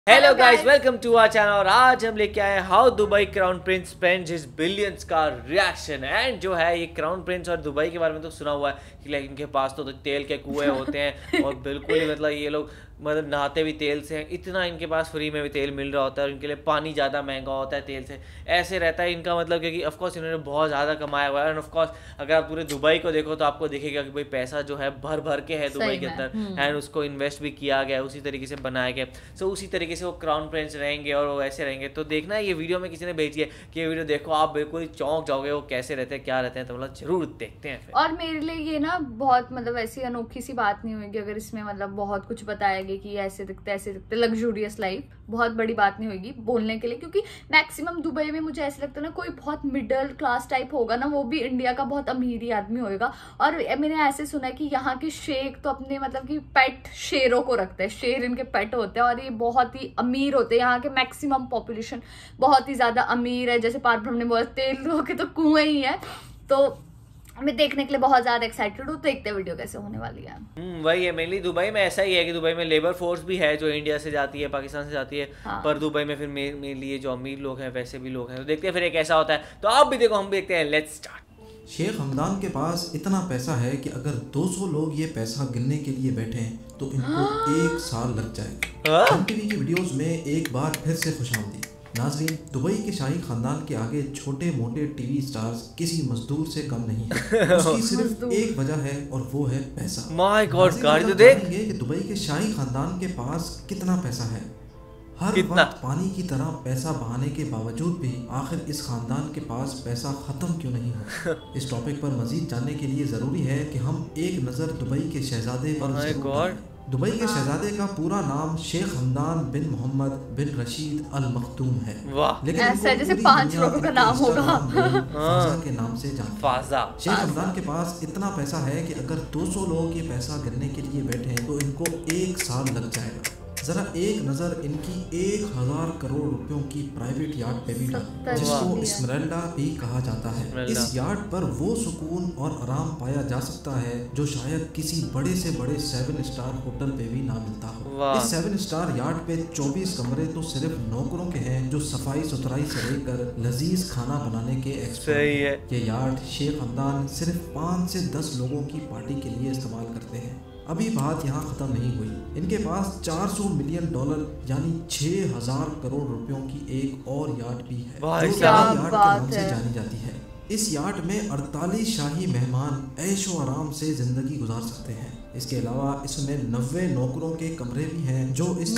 Hello guys, welcome to our channel. और आज हम लेके आए how Dubai crown prince spends his billions का रिएक्शन। एंड जो है ये क्राउन प्रिंस और दुबई के बारे में तो सुना हुआ है कि लाइक इनके पास तो तेल के कुएं होते हैं और बिल्कुल ही मतलब ये लोग मतलब नहाते भी तेल से हैं। इतना इनके पास फ्री में भी तेल मिल रहा होता है और इनके लिए पानी ज़्यादा महंगा होता है तेल से। ऐसे रहता है इनका मतलब, क्योंकि ऑफकोर्स इन्होंने बहुत ज़्यादा कमाया हुआ है। एंड ऑफकोर्स अगर आप पूरे दुबई को देखो तो आपको दिखेगा कि भाई पैसा जो है भर भर के है दुबई के अंदर, एंड उसको इन्वेस्ट भी किया गया, उसी तरीके से बनाया गया। सो उसी तरीके से वो क्राउन प्रिंस रहेंगे और वो ऐसे रहेंगे। तो देखना है, ये वीडियो में किसी ने भेजी है कि ये वीडियो देखो, आप बिल्कुल चौंक जाओगे वो कैसे रहते हैं, क्या रहते हैं। तो मतलब जरूर देखते हैं फिर। और मेरे लिए ये ना बहुत मतलब ऐसी अनोखी सी बात नहीं होगी अगर इसमें मतलब बहुत कुछ बताया गया कि ऐसे दिखते लग्जूरियस लाइफ। बहुत बड़ी बात नहीं होगी बोलने के लिए, क्योंकि मैक्सिमम दुबई में मुझे ऐसा लगता है ना कोई बहुत मिडिल क्लास टाइप होगा ना, वो भी इंडिया का बहुत अमीर ही आदमी होगा। और मैंने ऐसे सुना है कि यहाँ के शेख तो अपने मतलब कि पेट शेरों को रखते हैं, शेर इनके पेट होते हैं और ये बहुत ही अमीर होते हैं। यहाँ के मैक्सिमम पॉपुलेशन बहुत ही ज्यादा अमीर है। जैसे पारब्रह्म ने बोला तेल के तो कुएं ही है। तो मैं देखने के लिए बहुत ज्यादा एक्साइटेड हूँ। देखते हैं वीडियो कैसे होने वाली है। वही है, मेनली दुबई में ऐसा ही है कि दुबई में लेबर फोर्स भी है जो इंडिया से जाती है, पाकिस्तान से जाती है। हाँ। पर दुबई में फिर मेनली ये जो अमीर लोग हैं वैसे भी लोग हैं। तो देखते हैं फिर ये कैसा होता है। तो आप भी देखो, हम भी देखते हैं। Let's start. शेख हमदान के पास इतना पैसा है कि अगर 200 लोग ये पैसा गिनने के लिए बैठे तो इनको 1 साल लग जाएगा। टीवी की वीडियोस में एक बार फिर से खुशामदीद नाज़रीन। दुबई के शाही खानदान के आगे छोटे मोटे टीवी स्टार्स किसी मजदूर से कम नहीं है। उसकी सिर्फ एक वजह है और वो है पैसा। माय गॉड, गाड़ी तो देख कि दुबई के शाही खानदान के पास कितना पैसा है। हर वक्त पानी की तरह पैसा बहाने के बावजूद भी आखिर इस खानदान के पास पैसा खत्म क्यों नहीं हो। इस टॉपिक पर मजीद जानने के लिए जरूरी है कि हम एक नजर दुबई के शहजादे पर। दुबई के शहजादे का पूरा नाम शेख हमदान बिन मोहम्मद बिन रशीद अल मखदूम है। लेकिन ऐसा जैसे 5 लोगों का नाम होगा फाजा के नाम से फाजा। शेख हमदान के पास इतना पैसा है कि अगर 200 लोग ये पैसा गिनने के लिए बैठे तो इनको 1 साल लग जाएगा। जरा एक नजर इनकी 1000 करोड़ रुपयों की प्राइवेट यार्ड पे भी डालें, जिसको इस्मराल्डा भी कहा जाता है। इस यार्ड पर वो सुकून और आराम पाया जा सकता है जो शायद किसी बड़े से बड़े 7 स्टार होटल पे भी ना मिलता हो। इस 7 स्टार यार्ड पे 24 कमरे तो सिर्फ नौकरों के हैं जो सफाई सुथराई से लेकर लजीज खाना बनाने के एक्सपर्ट हैं। ये यार्ड शेख हमदान सिर्फ 5 से 10 लोगों की पार्टी के लिए इस्तेमाल करते हैं। अभी बात यहाँ खत्म नहीं हुई। इनके पास $400 मिलियन यानी 6000 करोड़ रुपयों की एक और यार्ड भी है जो यार्ड के नाम से जानी जाती है। इस यार्ड में 48 शाही मेहमान ऐशो आराम से जिंदगी गुजार सकते हैं। इसके अलावा इसमें 90 नौकरों के कमरे भी हैं जो इस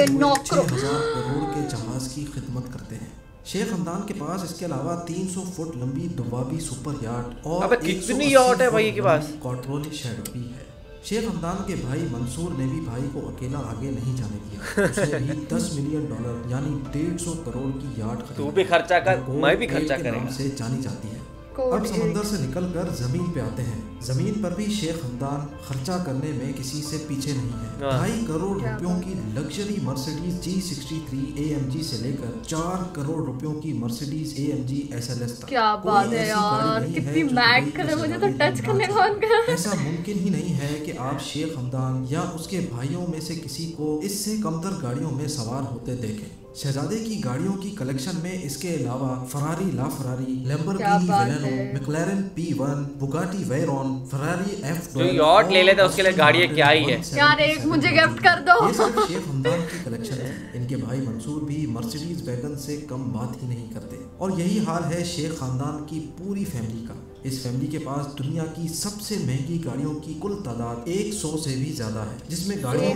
6000 करोड़ के जहाज की खिदमत करते हैं। शेख हमदान के पास इसके अलावा 300 फुट लंबी दुबाबी सुपर यार्ड और कितनी यार्ड है भाई के पास कॉर्टरोली शेड भी है। शेख हमदान के भाई मंसूर ने भी भाई को अकेला आगे नहीं जाने दिया। उसने भी $10 मिलियन यानी 150 करोड़ की यार्ड खरीदी। तू भी खर्चा कर, मैं भी खर्चा करेंगे से जानी जाती है। अब समंदर से निकलकर जमीन पे आते हैं। जमीन पर भी शेख हमदान खर्चा करने में किसी से पीछे नहीं है। 2.5 करोड़ रुपयों की लग्जरी मर्सिडीज G63 AMG से लेकर 4 करोड़ रुपयों की मर्सिडीज AMG SLS तक। क्या बात है यार, कितनी मैग कर मुझे तो टच करने का मन कर रहा है। ऐसा मुमकिन ही नहीं है कि आप शेख हमदान या उसके भाइयों में से किसी को इससे कमतर गाड़ियों में सवार होते देखें। शहजादे की गाड़ियों की कलेक्शन में इसके अलावा Ferrari LaFerrari, Lamborghini Veneno, McLaren P1, Bugatti Veyron, Ferrari F12 जो यार्ड ले लेता है उसके लिए गाड़ी क्या ही है यार, एक मुझे गिफ्ट कर दो। ये सिर्फ शेख हमदान की कलेक्शन है। इनके भाई मंसूर भी मर्सिडीज वैगन से कम बात ही नहीं करते। और यही हाल है शेख खानदान की पूरी फैमिली का। इस फैमिली के पास दुनिया की सबसे महंगी गाड़ियों की कुल तादाद 100 से भी ज्यादा है, जिसमें गाड़ियों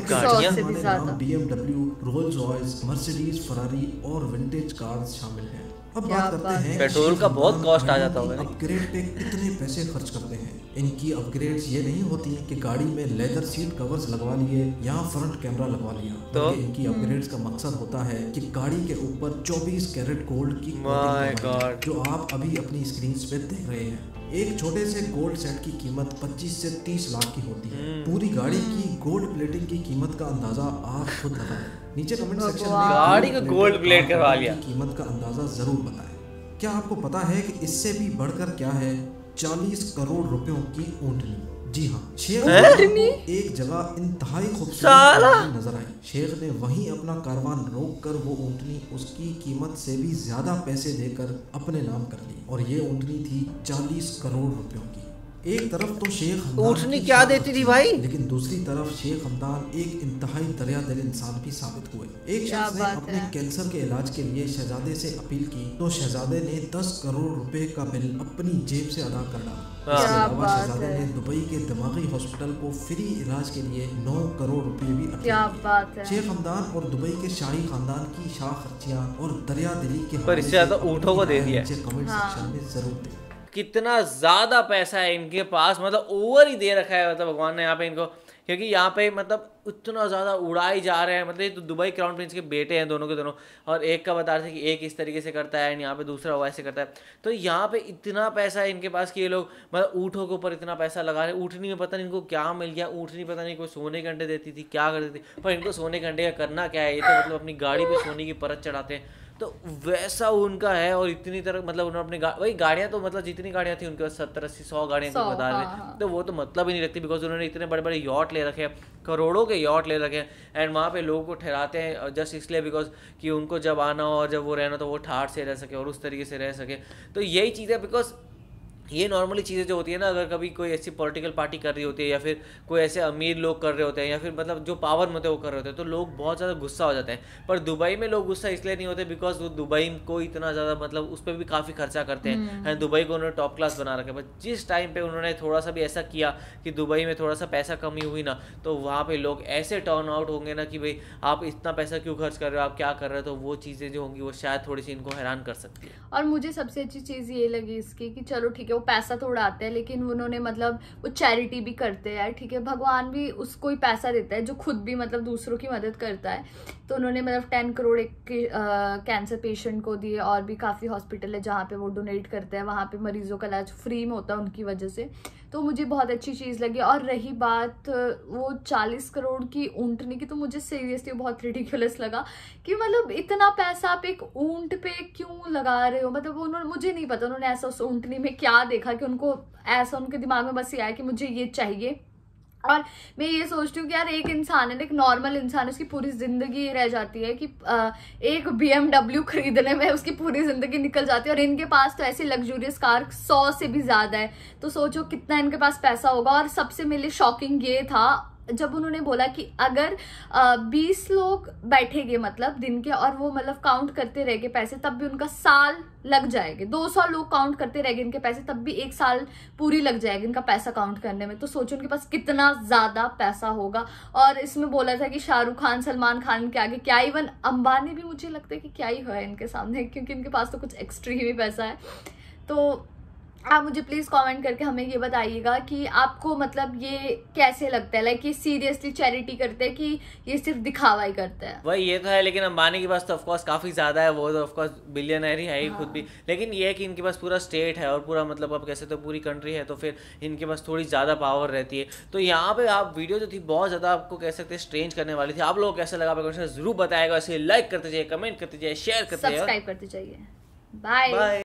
BMW, Rolls Royce, Mercedes, Ferrari और विंटेज कार्स शामिल हैं। अब बात करते हैं पेट्रोल का बहुत कॉस्ट आ जाता होगा। अपग्रेड पे कितने पैसे खर्च करते हैं। इनकी अपग्रेड्स ये नहीं होती कि गाड़ी में लेदर सीट कवर्स लगवा लिए या फ्रंट कैमरा लगवा लिया। तो इनकी अपग्रेड्स का मकसद होता है कि गाड़ी के ऊपर 24 कैरेट गोल्ड की जो आप अभी अपनी स्क्रीन पे देख रहे हैं। एक छोटे से गोल्ड सेट की कीमत 25 से 30 लाख की होती है। पूरी गाड़ी की गोल्ड प्लेटिंग की कीमत का अंदाजा आप खुद लगाएं। नीचे कमेंट सेक्शन में गाड़ी को गोल्ड प्लेट करवा लिया कीमत का अंदाजा जरूर बताएं। क्या आपको पता है कि इससे भी बढ़कर क्या है 40 करोड़ रुपयों की ऊँटनी। जी हाँ, शेख ऊँटनी? एक जगह इंतहाई खूबसूरत साला! ऊँटनी नजर आई। शेख ने वहीं अपना कारवान रोककर वो ऊँटनी उसकी कीमत से भी ज्यादा पैसे देकर अपने नाम कर ली और ये ऊँटनी थी 40 करोड़ रुपयों की। एक तरफ तो शेख हमदान ऊँटनी की क्या शान देती थी अच्छी, भाई? लेकिन दूसरी तरफ शेख हमदान एक इंतहाई दरियादिल इंसान भी साबित हुए। एक क्या शख्स ने बात अपने है। कैंसर के इलाज के लिए शहजादे से अपील की तो शहजादे ने 10 करोड़ रुपए का बिल अपनी जेब से अदा कर डाला। इसके क्या अलावा बात शहजादे है। ने दुबई के दिमागी हॉस्पिटल को फ्री इलाज के लिए 9 करोड़ रुपए भी अदा क्या किए। बात है। शेख हमदान और दुबई के शाही खानदान की शाह खर्चियां और दरिया दिली के पर इससे ज्यादा ऊँटों को दे दिया। कमेंट हाँ। सेक्शन में जरूर दें। कितना ज्यादा पैसा है इनके पास, मतलब ओवर ही दे रखा है मतलब भगवान ने यहाँ पे इनको, क्योंकि यहाँ पे मतलब इतना ज़्यादा उड़ाई जा रहे हैं। मतलब ये तो दुबई क्राउन प्रिंस के बेटे हैं दोनों के दोनों, और एक का बता रहे थे कि एक इस तरीके से करता है एंड यहाँ पे दूसरा वैसे करता है। तो यहाँ पे इतना पैसा है इनके पास कि ये लोग मतलब ऊँटों के ऊपर इतना पैसा लगा रहे हैं। ऊँटनी में पता नहीं इनको क्या मिल गया, ऊँटनी पता नहीं कोई सोने के अंडे देती थी क्या करती थी, पर इनको सोने के अंडे का करना क्या है, ये तो मतलब अपनी गाड़ी पे सोने की परत चढ़ाते हैं। तो वैसा उनका है। और इतनी तरह मतलब उन्होंने अपनी वही गाड़ियाँ तो मतलब जितनी गाड़ियाँ थी उनके पास 70-80-100 गाड़ियाँ तो बता रहे हाँ। तो वो तो मतलब ही नहीं रखती, बिकॉज उन्होंने इतने बड़े बड़े यॉट ले रखे हैं, करोड़ों के यॉट ले रखे हैं एंड वहाँ पे लोगों को ठहराते हैं जस्ट इसलिए बिकॉज कि उनको जब आना हो और जब वो रहना तो वो ठाठ से रह सके और उस तरीके से रह सके। तो यही चीज़ है, बिकॉज ये नॉर्मली चीज़ें जो होती है ना, अगर कभी कोई ऐसी पॉलिटिकल पार्टी कर रही होती है या फिर कोई ऐसे अमीर लोग कर रहे होते हैं या फिर मतलब जो पावर में होते हैं वो कर रहे होते हैं तो लोग बहुत ज़्यादा गुस्सा हो जाते हैं। पर दुबई में लोग गुस्सा इसलिए नहीं होते बिकॉज वो दुबई को इतना ज़्यादा मतलब उस पर भी काफ़ी खर्चा करते हैं एंड दुबई को उन्होंने टॉप क्लास बना रखा है। बट जिस टाइम पे उन्होंने थोड़ा सा भी ऐसा किया कि दुबई में थोड़ा सा पैसा कमी हुई ना, तो वहाँ पे लोग ऐसे टर्न आउट होंगे ना कि भाई आप इतना पैसा क्यों खर्च कर रहे हो, आप क्या कर रहे हो। तो वो चीज़ें जो होंगी वो शायद थोड़ी सी इनको हैरान कर सकती है। और मुझे सबसे अच्छी चीज़ ये लगी इसकी कि चलो ठीक है वो पैसा तो उड़ाते हैं लेकिन उन्होंने मतलब वो चैरिटी भी करते हैं यार, ठीक है भगवान भी उसको ही पैसा देता है जो खुद भी मतलब दूसरों की मदद करता है। तो उन्होंने मतलब 10 करोड़ एक कैंसर पेशेंट को दिए और भी काफ़ी हॉस्पिटल है जहाँ पे वो डोनेट करते हैं, वहाँ पे मरीजों का इलाज फ्री में होता है उनकी वजह से। तो मुझे बहुत अच्छी चीज़ लगी। और रही बात वो 40 करोड़ की ऊँटनी की, तो मुझे सीरियसली बहुत रिडिकुलस लगा कि मतलब इतना पैसा आप एक ऊँट पे क्यों लगा रहे हो। मतलब उन्होंने, मुझे नहीं पता उन्होंने ऐसा उस ऊँटनी में क्या देखा कि उनको ऐसा उनके दिमाग में बस ये आया कि मुझे ये चाहिए। और मैं ये सोचती हूँ कि यार एक इंसान है, एक नॉर्मल इंसान, उसकी पूरी जिंदगी रह जाती है कि एक BMW खरीदने में उसकी पूरी जिंदगी निकल जाती है और इनके पास तो ऐसी लग्जूरियस कार 100 से भी ज्यादा है। तो सोचो कितना इनके पास पैसा होगा। और सबसे मेरे लिए शॉकिंग ये था जब उन्होंने बोला कि अगर 20 लोग बैठेंगे मतलब दिन के और वो मतलब काउंट करते रहेंगे पैसे तब भी उनका साल लग जाएगा। 200 लोग काउंट करते रहेंगे इनके पैसे तब भी एक साल पूरी लग जाएगी इनका पैसा काउंट करने में। तो सोचो उनके पास कितना ज्यादा पैसा होगा। और इसमें बोला था कि शाहरुख खान, सलमान खान के आगे क्या, इवन अंबानी भी मुझे लगता है कि क्या ही है इनके सामने, क्योंकि इनके पास तो कुछ एक्सट्रीम ही पैसा है। तो आप मुझे प्लीज कमेंट करके हमें ये बताइएगा कि आपको मतलब ये कैसे लगता है, लाइक ये सीरियसली चैरिटी करते हैं कि ये सिर्फ दिखावा ही करते हैं। वही ये तो है, लेकिन अंबानी के पास तो ऑफकोर्स काफ़ी ज़्यादा है, वो तो ऑफकोर्स बिलियनर ही है ही खुद भी। लेकिन ये है कि इनके पास पूरा स्टेट है और पूरा मतलब आप कैसे तो पूरी कंट्री है, तो फिर इनके पास थोड़ी ज़्यादा पावर रहती है। तो यहाँ पे आप वीडियो जो थी बहुत ज़्यादा आपको कह सकते हैं स्ट्रेंज करने वाली थी। आप लोगों को कैसा लगा आप जरूर बताएगा। ऐसे लाइक करते जाइए, कमेंट करते जाइए, शेयर करते जाइए, सब्सक्राइब करते जाइए। बाय।